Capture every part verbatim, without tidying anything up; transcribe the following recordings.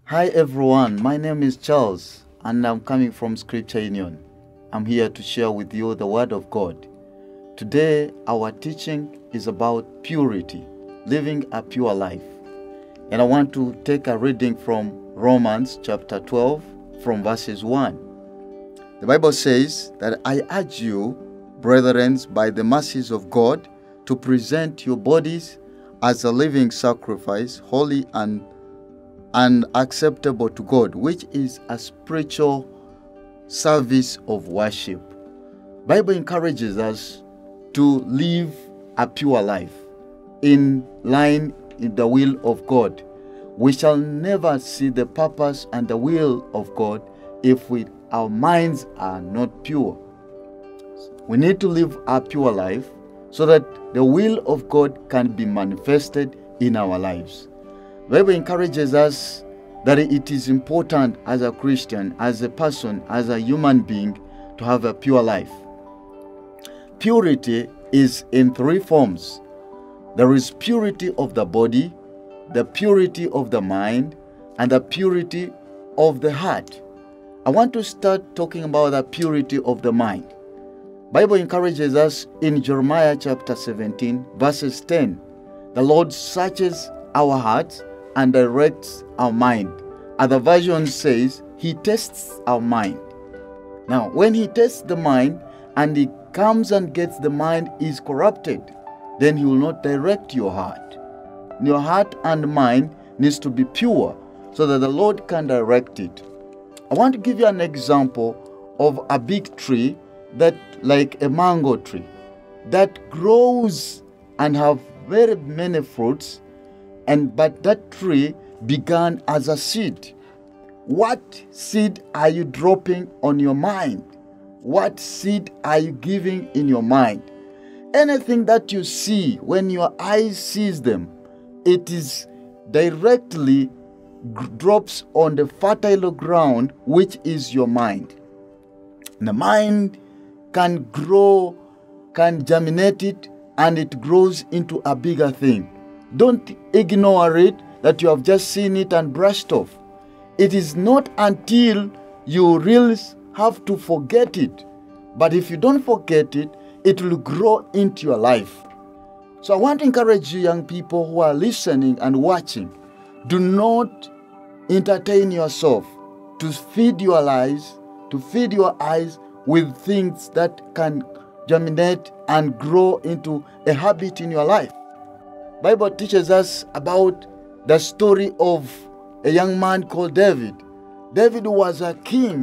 Hi everyone, my name is Charles and I'm coming from Scripture Union. I'm here to share with you the Word of God. Today our teaching is about purity, living a pure life. And I want to take a reading from Romans chapter twelve from verses one. The Bible says that I urge you, brethren, by the mercies of God, to present your bodies as a living sacrifice, holy and and acceptable to God, which is a spiritual service of worship. Bible encourages us to live a pure life in line in the will of God. We shall never see the purpose and the will of God if we, our minds are not pure. We need to live a pure life so that the will of God can be manifested in our lives. The Bible encourages us that it is important as a Christian, as a person, as a human being, to have a pure life. Purity is in three forms. There is purity of the body, the purity of the mind, and the purity of the heart. I want to start talking about the purity of the mind. The Bible encourages us in Jeremiah chapter seventeen, verses ten. The Lord searches our hearts and directs our mind. Other version says he tests our mind. Now, when he tests the mind and he comes and gets the mind is corrupted, then he will not direct your heart. Your heart and mind needs to be pure so that the Lord can direct it. I want to give you an example of a big tree that, like a mango tree, that grows and have very many fruits. And but that tree began as a seed. What seed are you dropping on your mind? What seed are you giving in your mind? Anything that you see, when your eyes sees them, it is directly drops on the fertile ground, which is your mind. The mind can grow, can germinate it, and it grows into a bigger thing. Don't ignore it that you have just seen it and brushed off. It is not until you really have to forget it. But if you don't forget it, it will grow into your life. So I want to encourage you young people who are listening and watching, do not entertain yourself to feed your lives, to feed your eyes with things that can germinate and grow into a habit in your life. Bible teaches us about the story of a young man called David. David was a king,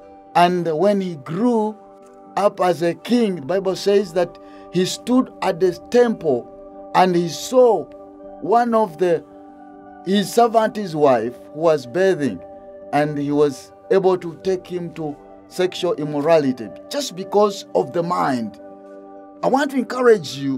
and when he grew up as a king, the Bible says that he stood at the temple and he saw one of the his servant's wife who was bathing, and he was able to take him to sexual immorality just because of the mind. I want to encourage you,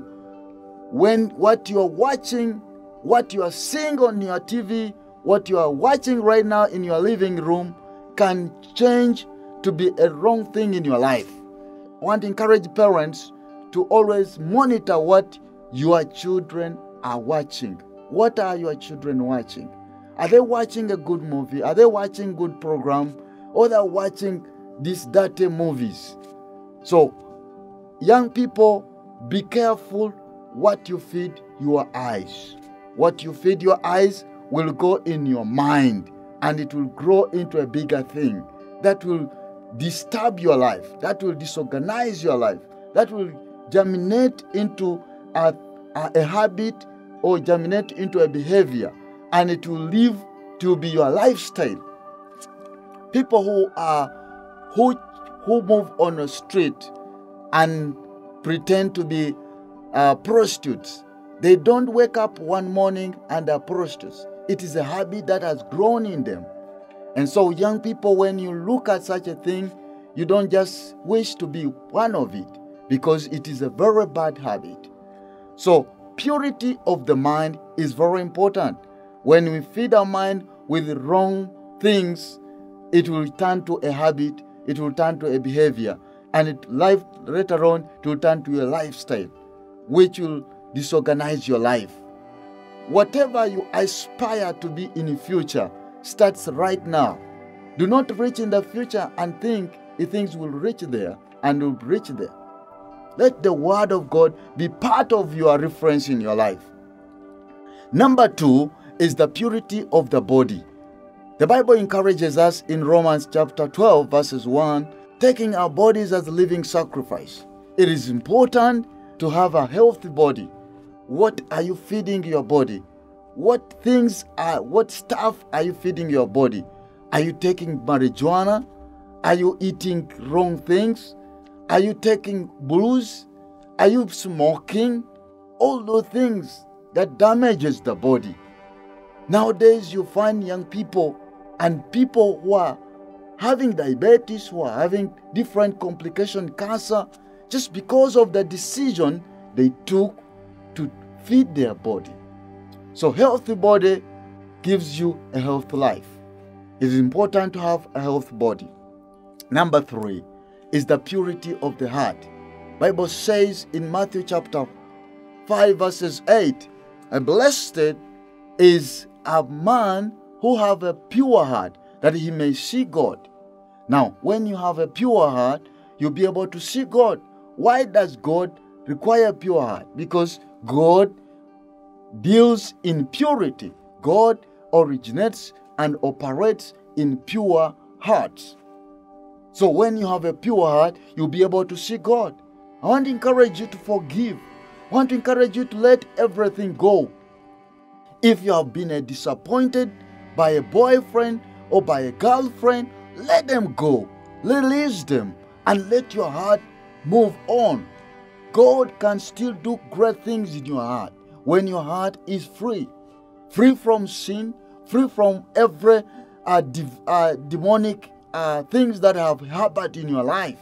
when what you are watching, what you are seeing on your T V, what you are watching right now in your living room can change to be a wrong thing in your life. I want to encourage parents to always monitor what your children are watching. What are your children watching? Are they watching a good movie? Are they watching good program? Or they're watching these dirty movies? So, young people, be careful what you feed your eyes. What you feed your eyes will go in your mind, and it will grow into a bigger thing that will disturb your life, that will disorganize your life, that will germinate into a, a, a habit or germinate into a behavior, and it will live to be your lifestyle. People who are who who move on the street and pretend to be Uh, prostitutes. They don't wake up one morning and are prostitutes. It is a habit that has grown in them. And so young people, when you look at such a thing, you don't just wish to be one of it, because it is a very bad habit. So purity of the mind is very important. When we feed our mind with wrong things, it will turn to a habit, it will turn to a behavior, and it life later on it will turn to a lifestyle, which will disorganize your life. Whatever you aspire to be in the future, starts right now. Do not reach in the future and think things will reach there and will reach there. Let the word of God be part of your reference in your life. Number two is the purity of the body. The Bible encourages us in Romans chapter twelve verses one, taking our bodies as a living sacrifice. It is important to have a healthy body. What are you feeding your body? What things are, what stuff are you feeding your body? Are you taking marijuana? Are you eating wrong things? Are you taking booze? Are you smoking? All those things that damages the body. Nowadays you find young people and people who are having diabetes, who are having different complications, cancer, just because of the decision they took to feed their body. So healthy body gives you a healthy life. It is important to have a healthy body. Number three is the purity of the heart. Bible says in Matthew chapter five verses eight, "And blessed is a man who have a pure heart, that he may see God." Now, when you have a pure heart, you'll be able to see God. Why does God require a pure heart? Because God deals in purity. God originates and operates in pure hearts. So when you have a pure heart, you'll be able to see God. I want to encourage you to forgive. I want to encourage you to let everything go. If you have been disappointed by a boyfriend or by a girlfriend, let them go. Release them and let your heart move on. God can still do great things in your heart when your heart is free. Free from sin, free from every uh, div- uh, demonic uh, things that have happened in your life.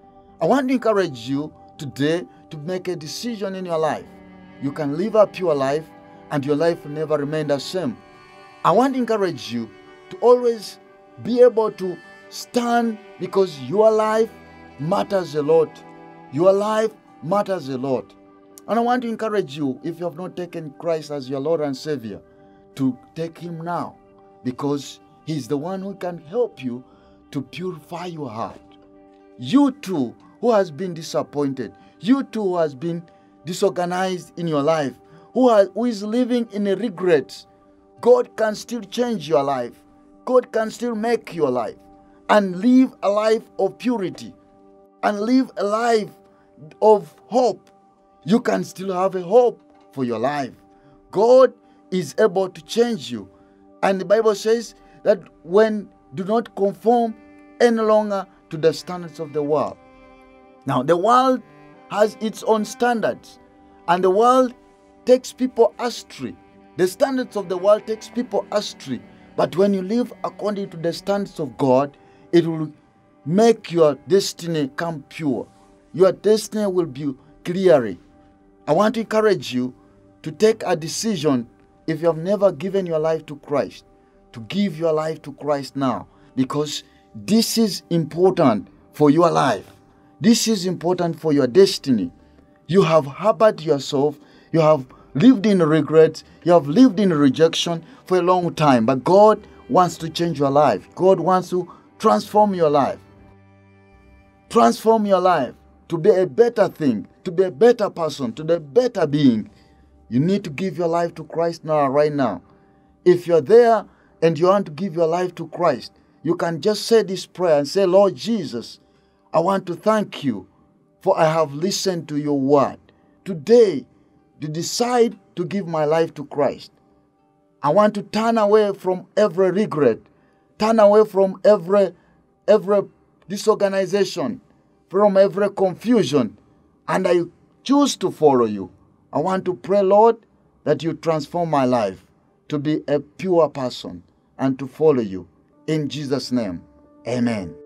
I want to encourage you today to make a decision in your life. You can live a pure life and your life will never remain the same. I want to encourage you to always be able to stand, because your life matters a lot. Your life matters a lot. And I want to encourage you, if you have not taken Christ as your Lord and Savior, to take Him now, because He's the one who can help you to purify your heart. You too, who has been disappointed, you too who has been disorganized in your life, who, has, who is living in a regret, God can still change your life. God can still make your life and live a life of purity and live a life of hope. You can still have a hope for your life. God is able to change you. And the Bible says that when do not conform any longer to the standards of the world. Now, the world has its own standards, and the world takes people astray. The standards of the world takes people astray. But when you live according to the standards of God, it will make your destiny come pure. Your destiny will be clear. I want to encourage you to take a decision, if you have never given your life to Christ, to give your life to Christ now, because this is important for your life. This is important for your destiny. You have harbored yourself, you have lived in regret, you have lived in rejection for a long time, but God wants to change your life. God wants to transform your life. Transform your life to be a better thing, to be a better person, to be a better being. You need to give your life to Christ now, right now. If you're there and you want to give your life to Christ, you can just say this prayer and say, "Lord Jesus, I want to thank you for I have listened to your word. Today, to decide to give my life to Christ. I want to turn away from every regret, turn away from every, every disorganization, from every confusion, and I choose to follow you. I want to pray, Lord, that you transform my life to be a pure person and to follow you. In Jesus' name, amen."